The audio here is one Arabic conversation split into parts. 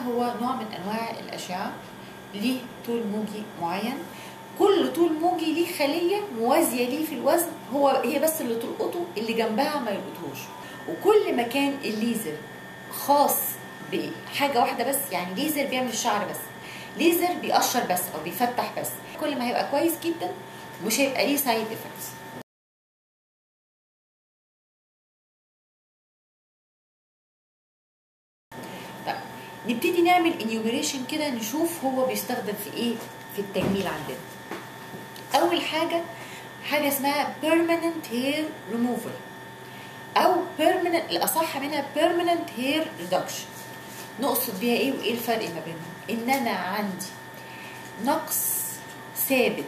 هو نوع من انواع الاشعه، ليه طول موجي معين. كل طول موجي ليه خليه موازيه ليه في الوزن، هي بس اللي تلقطه، اللي جنبها ما يلقطوش. وكل ما كان الليزر خاص بحاجه واحده بس، يعني ليزر بيعمل الشعر بس، ليزر بيقشر بس او بيفتح بس، كل ما هيبقى كويس جدا مش هيبقى ليه سايد افكتس. طيب نبتدي نعمل انيوميريشن كده، نشوف هو بيستخدم في ايه في التجميل عندنا. اول حاجه اسمها permanent hair removal او permanent، الاصح منها permanent hair reduction. نقصد بيها ايه وايه الفرق ما بينهم؟ ان انا عندي نقص ثابت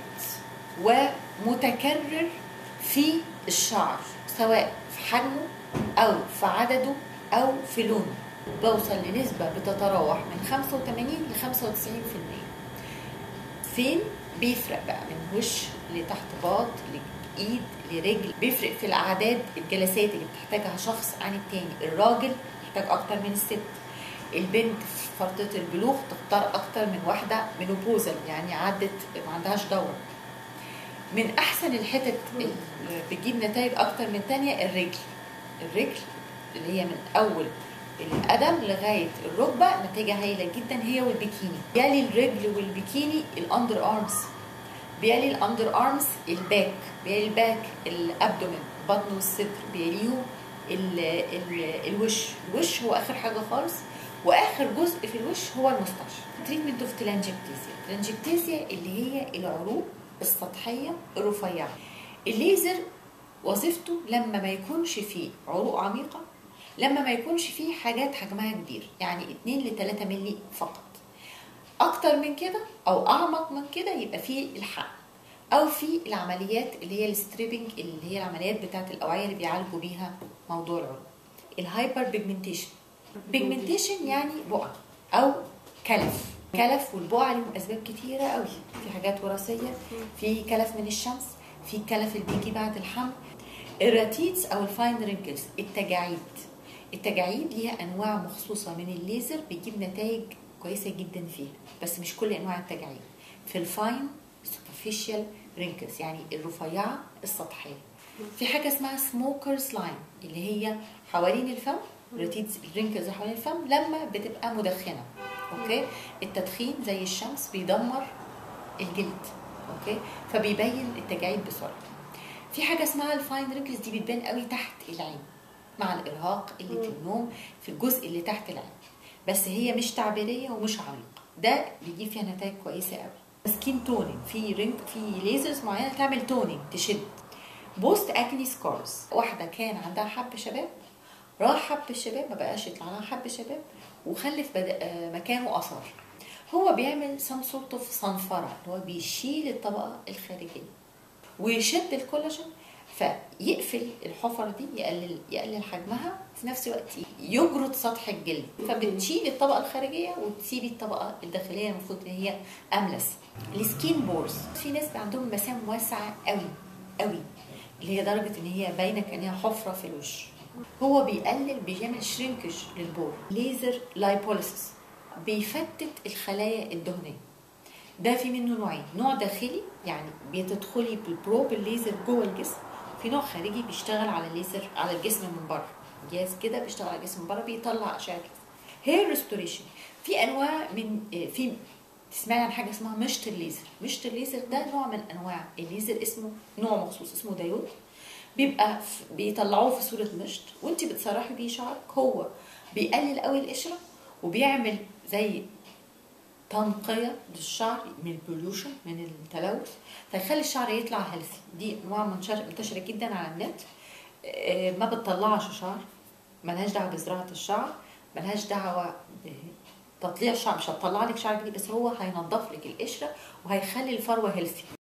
ومتكرر في الشعر، سواء في حجمه او في عدده او في لونه، بوصل لنسبة بتتراوح من 85 ل 95%. فين بيفرق بقى؟ من وش لتحت باط لايد لرجل. بيفرق في الاعداد الجلسات اللي بتحتاجها شخص عن التاني. الراجل يحتاج اكتر من الست. البنت في فترة البلوغ تختار اكتر من واحدة منوبوزال، يعني عدت ما عندهاش دورة. من احسن الحتت اللي بتجيب نتائج اكتر من تانية الرجل اللي هي من اول القدم لغايه الركبه نتيجه هايله جدا، هي والبيكيني. بيلي الرجل والبيكيني الاندر ارمز، بيلي الاندر ارمز الباك، بيلي الباك الابدومين، البطن والصدر، بيليهم الوش هو اخر حاجه خالص، واخر جزء في الوش هو المستاش. تريتمنت اوف تلانجكتيزيا اللي هي العروق السطحيه الرفيعه. الليزر وظيفته لما ما يكونش فيه عروق عميقه، لما ما يكونش فيه حاجات حجمها كبير، يعني 2 ل 3 مللي فقط. اكتر من كده او اعمق من كده يبقى فيه الحقن، او في العمليات اللي هي الستريبنج، اللي هي العمليات بتاعه الاوعيه اللي بيعالجوا بيها موضوع العروق. الهايبر بيجمنتيشن يعني بقع او كلف والبقع لهم اسباب كتيره قوي. في حاجات وراثيه، في كلف من الشمس، في كلف اللي بيجي بعد الحمل. الراتيتس او الفاين رينكلز، التجاعيد ليها انواع مخصوصه من الليزر بيجيب نتائج كويسه جدا فيها، بس مش كل انواع التجاعيد. في الفاين سوبرفيشال رينكلز يعني الرفيعه السطحيه. في حاجه اسمها سموكرز لاين اللي هي حوالين الفم، راتيتس الرينكلز حوالين الفم لما بتبقى مدخنه. اوكي، التدخين زي الشمس بيدمر الجلد، اوكي، فبيبين التجاعيد بسرعه. في حاجه اسمها الفاين رينكلز، دي بتبان قوي تحت العين مع الارهاق، قله النوم، في الجزء اللي تحت العين، بس هي مش تعبيريه ومش عميقه، ده بيجيب فيها نتائج كويسه قوي. سكين تونينج، في ليزرز معينه تعمل تونينج تشد. بوست اكني سكارز، واحده كان عندها حب شباب، راح حب الشباب ما بقاش يطلع لها حب شباب، وخلف مكانه اثر. هو بيعمل سم سورت اوف صنفره، اللي هو بيشيل الطبقه الخارجيه ويشد الكولاجين، فيقفل الحفر دي، يقلل حجمها، في نفس الوقت يجرد سطح الجلد، فبتشيل الطبقه الخارجيه وتسيبي الطبقه الداخليه المفروض ان هي املس. السكين بورز، في ناس عندهم مسام واسعه قوي قوي، اللي هي درجه ان هي باينه كانها حفره في الوش. هو بيعمل شرينكج للبور. ليزر لايبوليسيس بيفتت الخلايا الدهنيه. ده في منه نوعين، نوع داخلي يعني بتدخلي بالبروب الليزر جوه الجسم، في نوع خارجي بيشتغل على الليزر على الجسم من بره، جهاز كده بيشتغل على الجسم من بره بيطلع اشعه. هير ريستوريشن، في انواع من في تسمعي عن حاجه اسمها مشط الليزر. مشط الليزر ده نوع من انواع الليزر، اسمه نوع مخصوص اسمه دايود، بيبقى بيطلعوه في صوره مشط وانت بتسرحي بيه شعرك. هو بيقلل قوي القشره وبيعمل زي تنقية للشعر من البوليوشن، من التلوث، فيخلي الشعر يطلع هيلثي. دي انواع منتشره جدا على النت، ما بتطلعش شعر، ملهاش دعوه بزراعه الشعر، ملهاش دعوه بتطليع الشعر، مش هتطلع لك شعر جديد، بس هو هينظف لك القشره وهيخلي الفروه هيلثي.